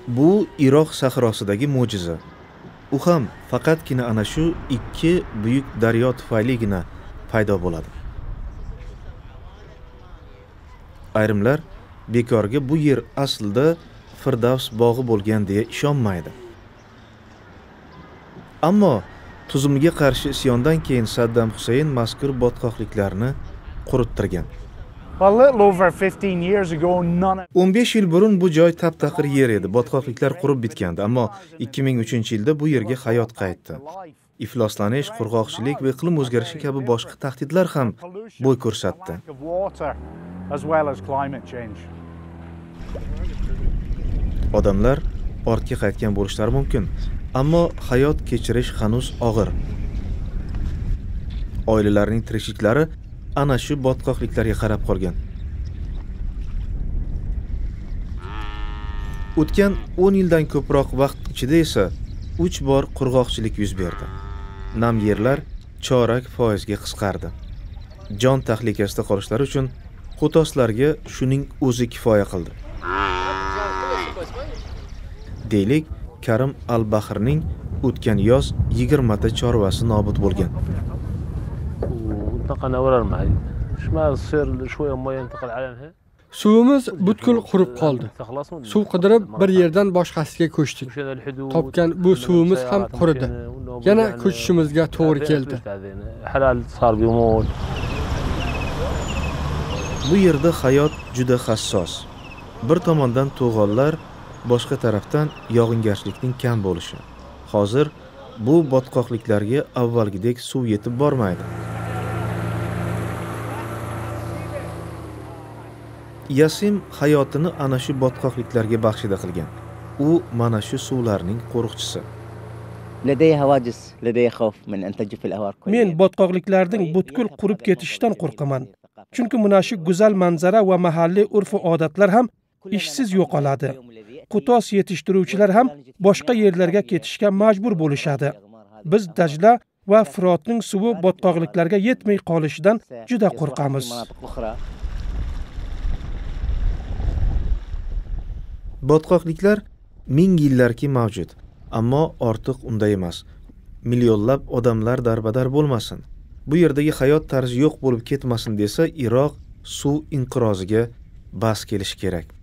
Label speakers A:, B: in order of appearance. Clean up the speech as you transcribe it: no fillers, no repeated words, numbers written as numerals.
A: Bu Iroq sahrosidagi mo'jiza. U ham faqatgina ana shu ikki buyuk daryo tufayligina paydo bo'ladi. Ayrimlar bekorga bu yer aslida Firdavs bog'i bo'lgan deya ishonmaydi. Ammo tuzumiga qarshi isyondan keyin Saddam Husayn mazkur botqoqliklarni qurittirgan. 15 yil burun bu joy tap-taqir yer edi. Botqoqliklar qurib bitgandi, ammo 2003-yilda bu yerga hayot qaytdi. Ifloslanish, qurg'oqchilik va iqlim o'zgarishi kabi boshqa tahdidlar ham bo'y ko'rsatdi. Odamlar ortga qaytgan bo'lishlari mumkin, ammo hayot kechirish hanuz og'ir. Oilalarning tirikliklari ana shu botqoqliklarga qarab qolgan. O'tgan 10 yildan ko'proq vaqt ichida esa 3 bor qurg'oqchilik yuz berdi. Nam yerlar chorak foizga qisqardi. Jon tahlikasida qolishlari uchun qo'toslarga shuning o'zi kifoya qildi. Deylik, Karim al-Bahrning o'tgan yoz 20 ta chorvasi nobud bo'lgan.
B: Suvimiz butkul qurib qoldi. Suv qidirib bir yerdan boshqasiga ko'chdik. Topgan bu suvimiz ham quridi. Yana ko'chishimizga to'g'ri keldi.
A: Bu yerda hayot juda hassos. Bir tomondan to'g'onlar, boshqa tarafdan yog'ingarchilikning kam bo'lishi. Hozir bu botqoqliklarga avvalgidek suv yetib bormaydi. Yasim hayotini ana shu botqoqliklarga baxshida qilgan. U mana shu suvlarning qo'riqchisi.
C: Men botqoqliklarning butkul qurib ketishidan qo'rqaman. Chunki mana shu go'zal manzara va mahalliy urf-odatlar ham ishsiz yo'qoladi. Qo'tos yetishtiruvchilar ham boshqa yerlarga ketishga majbur bo'lishadi. Biz Dajla va Firotning suvi botqoqliklarga yetmay qolishidan juda qo'rqamiz.
A: Botqoqliklar 1000 yillarki mavjud, ammo ortiq unday emas. Millionlab odamlar darbadar bo'lmasin, bu yerdagi hayot tarzi yo'q bo'lib ketmasin desa, Iroq suv inqiroziga bas kelishi kerak.